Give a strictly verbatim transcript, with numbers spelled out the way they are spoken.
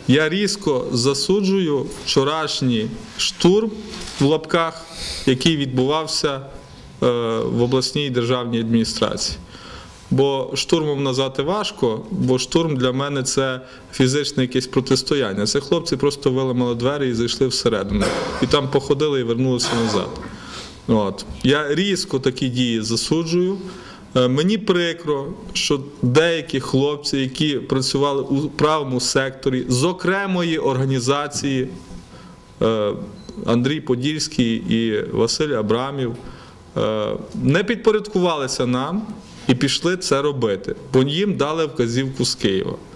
Я різко засуджую вчорашній штурм, в лапках, який відбувався в обласній державній адміністрації. Бо штурмом назвати важко, бо штурм для мене – це фізичне якесь протистояння. Це хлопці просто виламали двері і зайшли всередину. І там походили і вернулися назад. От. Я різко такі дії засуджую. Мені прикро, що деякі хлопці, які працювали у правому секторі з окремої організації, Андрій Подільський і Василь Абрамів, не підпорядкувалися нам і пішли це робити, бо їм дали вказівку з Києва.